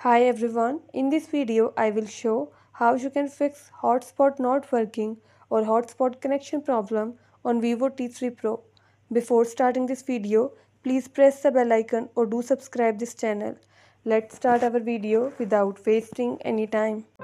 Hi everyone, in this video I will show how you can fix hotspot not working or hotspot connection problem on Vivo T3 Pro. Before starting this video, please press the bell icon or do subscribe this channel. Let's start our video without wasting any time.